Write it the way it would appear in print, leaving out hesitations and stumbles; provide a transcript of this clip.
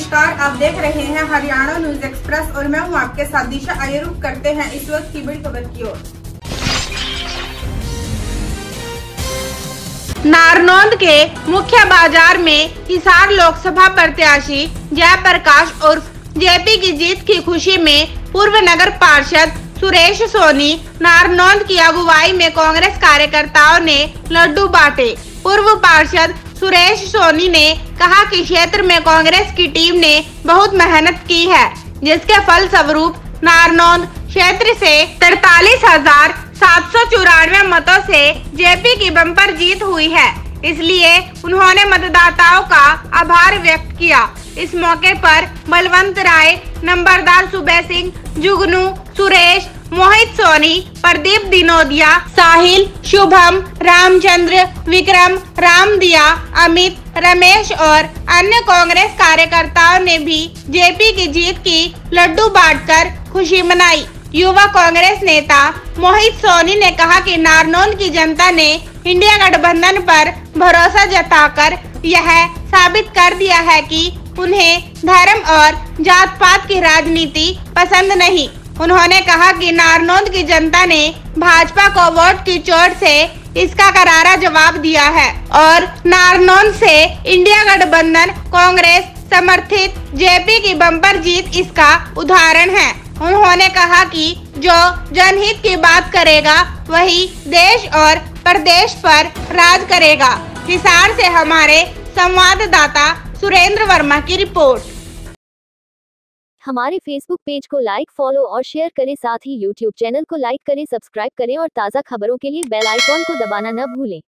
नमस्कार, आप देख रहे हैं हरियाणा न्यूज एक्सप्रेस और मैं हूं आपके साथ दिशा। आइए रुक करते हैं इस वक्त की बड़ी खबर की ओर। नारनौंद के मुख्य बाजार में हिसार लोकसभा प्रत्याशी जयप्रकाश उर्फ जेपी की जीत की खुशी में पूर्व नगर पार्षद सुरेश सोनी नारनौंद की अगुवाई में कांग्रेस कार्यकर्ताओं ने लड्डू बांटे। पूर्व पार्षद सुरेश सोनी ने कहा कि क्षेत्र में कांग्रेस की टीम ने बहुत मेहनत की है, जिसके फल स्वरूप नारनौंद क्षेत्र से 43,794 मतों से जेपी की बम्पर जीत हुई है। इसलिए उन्होंने मतदाताओं का आभार व्यक्त किया। इस मौके पर बलवंत राय, नंबरदार सुबह सिंह, जुगनू, सुरेश, मोहित सोनी, प्रदीप दिनोदिया, साहिल, शुभम, रामचंद्र, विक्रम, रामदिया, अमित, रमेश और अन्य कांग्रेस कार्यकर्ताओं ने भी जेपी की जीत की लड्डू बांटकर खुशी मनाई। युवा कांग्रेस नेता मोहित सोनी ने कहा कि नारनौंद की जनता ने इंडिया गठबंधन पर भरोसा जताकर यह साबित कर दिया है कि उन्हें धर्म और जात पात की राजनीति पसंद नहीं। उन्होंने कहा कि नारनौंद की जनता ने भाजपा को वोट की चोट से इसका करारा जवाब दिया है और नारनौंद से इंडिया गठबंधन कांग्रेस समर्थित जेपी की बम्पर जीत इसका उदाहरण है। उन्होंने कहा कि जो जनहित की बात करेगा वही देश और प्रदेश पर राज करेगा। हिसार से हमारे संवाददाता सुरेंद्र वर्मा की रिपोर्ट। हमारे फेसबुक पेज को लाइक, फॉलो और शेयर करें। साथ ही यूट्यूब चैनल को लाइक करें, सब्सक्राइब करें और ताज़ा खबरों के लिए बेल आइकॉन को दबाना न भूलें।